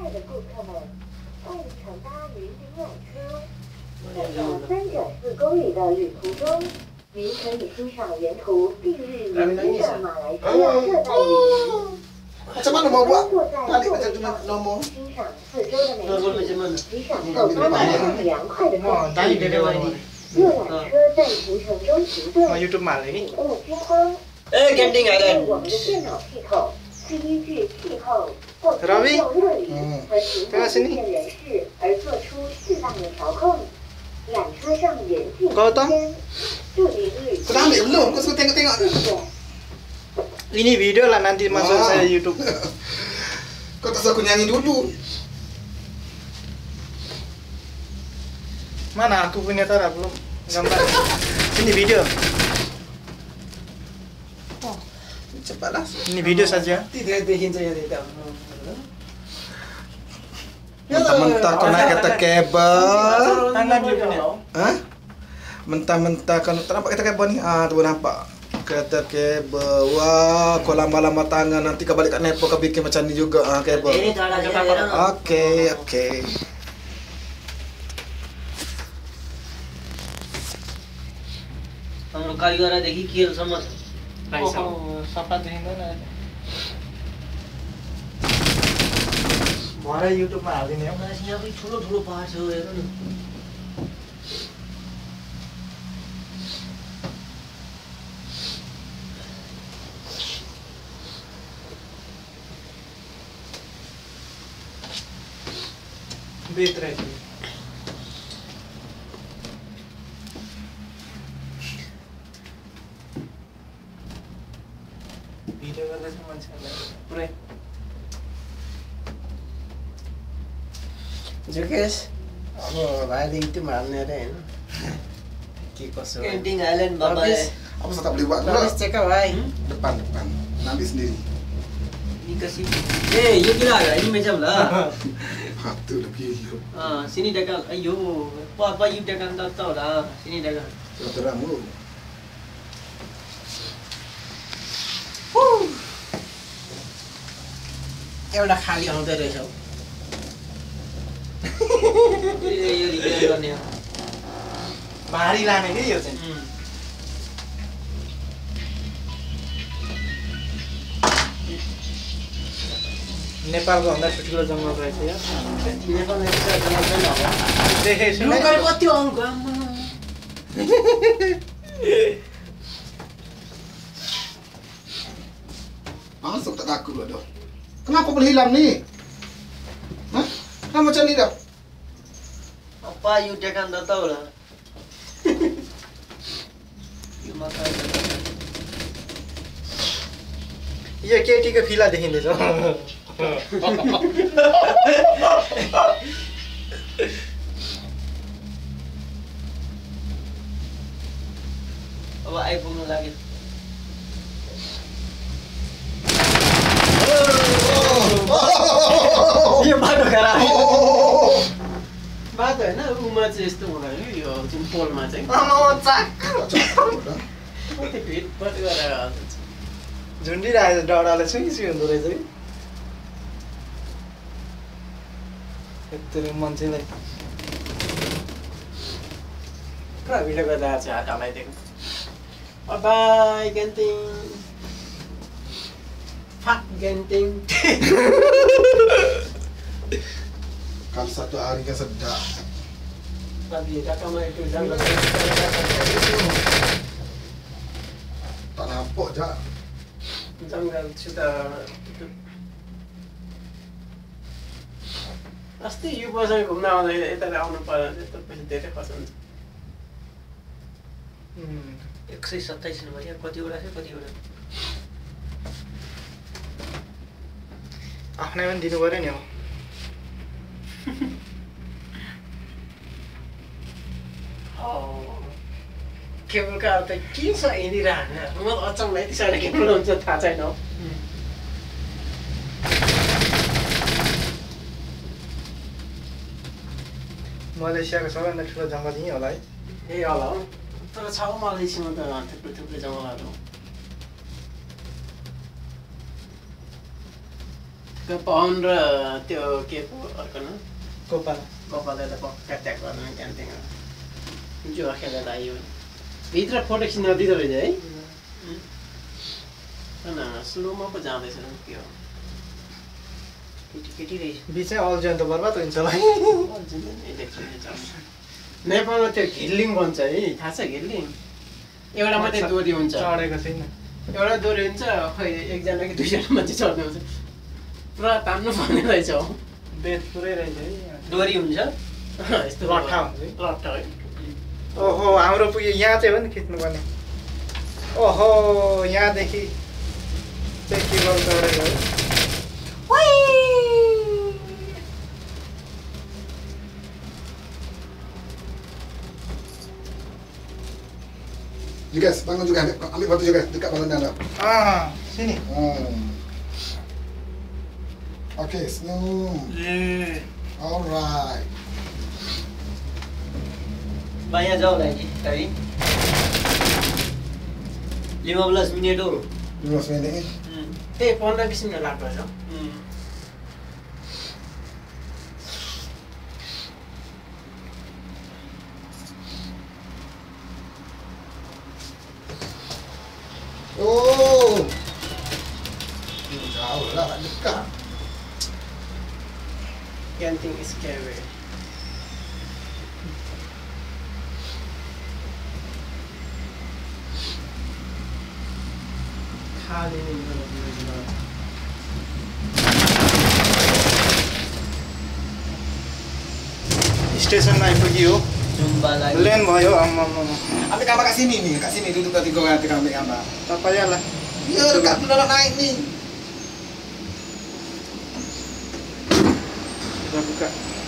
爱的顾客们，欢迎乘搭云顶缆车。在这3.4公里的旅途中，您可以欣赏沿途地日民居的马来西亚热带雨林。 Macam mana mau buat? 坐在 Tadi 座 macam 位 cuma 上， nombor. 欣赏四周的美景，及享受温暖凉快的空气。热缆车在行程中停顿，请勿惊慌。 Genting Island。 我们的电脑系统是依据气候或天气物理和行动路线人士而做出适当的调控。缆车上严禁吸烟，祝您旅途 Kau dah ambil belum? Kau suka tengok-tengok. 顺遂。 Ini video lah nanti masuk saya YouTube. Kau tak suruh aku nyanyi dulu. Mana aku punya tara belum gambar. Ini video. Cepatlah. Ini video saja. Tidak saya tidak. Mentah-mentah kau naik kereta kabel. Tangan dia punya. Hah? Mentah-mentah kau tak nampak kereta kabel ni? Ah, tu nampak. Kereta kabel. Wah, kau lama-lama tangan nanti kau balik kat Nepal kau bikin macam ni juga kabel. Ini tak ada cakap. Okey, okey. हाम्रो कारिगरदेखि केलसम्म छ सफा देखिँदैन भरे युट्युबमा हालिदिने हो यहाँ पनि ठुलो ठुलो पहाड छ हेर न बेच रहे थे भिडियो गर्दैछ मान्छेहरुलाई पुरै जुकेश अब भाइदेखि त्यो हाल्ने अरे हैन के कसो Genting Island बाबा Apa saya tak boleh buat pula? Habis cakap भाइ Depan. Nak ambil sendiri. Ni kasi yo gila agak ini macam lah Ha, tu dah gila. Sini dagang ayo apa you dagang tak tahu lah sini dagang Terang tu. एउटा खाली आउँदै रहेछ हौ यो repair गर्ने हो भारी लाने के यो चाहिँ नेपालको भन्दा ठुलो जङ्गल रहेछ यो नेपालमा यस्तो जङ्गल छैन होला देखेछु लोकल कति अङ्क Masuk tak takut pula dah. Kenapa boleh hilang ni? Hah? Kenapa macam ni dah? apa you dagang tak tahu lah you makan यो केटीको फिला देखिँदैछ अब आइपुग्नु लाग्यो यो बाटो खराब बाटो हैन उमा चाहिँ यस्तो हुँदैन यो जुन पोलमा चाहिँ कति भिडबाट गरेर झुन्डिरहेको डराले सुइसी हुँदो रहेछ कि यत्रो मान्छेलाई पुरा भिडियो गर्दा चाहिँ हात हलाइदिएको bye Genting fuck Genting Kalau satu hari kan sedap. tapi kakaknya itu jangan Tak nampak je. जङ्गल sudah tutup अस्ति यो बजार घुम्न आउँदा यता आउनु पर्यो यस्तो पैसा धेरै खर्च हुन्छ 127 नम्बर यहाँ कतिवटा छ कतिवटा आफ्नै पनि दिनु पर्यो नि अब केबल कार त के छ हिँडिरहने म अचम्म यति साह्रो केबल हुन्छ थाहा छैन हौ मलेसियाको सबैभन्दा ठुलो जङ्गल यहीँ होला है ए होला हौ तर छ मलेसियामा त थुप्रै थुप्रै जङ्गलहरू पवन र त्यो के पो अर्को न गोपाल गोपालले त कट्याक गर्न क्यान्टिङ जुवा खेलेर आयो भित्र फोटो खिच्न दिँदो रहेछ है स्लोमा पो जाँदैछ के हो केटी केटी रहेछ बिचै अल्झ्यो भने त बर्बाद हुन्छ होला नेपालमा त्यो घिर्लिङ भन्छ है थाहा छ घिर्लिङ एउटा मात्रै दोरी हुन्छ चढेको छैन एउटा दोरी हुन्छ खै एकजना कि दुईजना मान्छे चढ्ने हुन्छ पुरा तान्नु पर्ने रहेछ हौ बेत पुरै रहेछ है दोरी हुन्छ यस्तो लट्ठा हुन्छ लट्ठा है ओहो हाम्रो पुग्यो यहाँ चाहिँ हो नि खिच्नुपर्ने ओहो यहाँदेखि चाहिँ के गर्नु चढेको है Juga, bangun juga. Ambil foto juga dekat bangunan anda. Sini. Okay, senyum. Alright. Banyak jauh lagi tadi. 15 minit dulu. 15 minit. त्यही 15-20 मिनट लाग्छ Oh. Jauh lah, dekat. Genting is scary. खाली नहीं स्टेसनमा आइपुग्यो Jumpa lagi. लेन भयो आम्मामा Ambil gambar kat sini nih, kat sini duduk ketiga orang kita ambil gambar. tak payahlah Ya, dekat benar naik nih. kita buka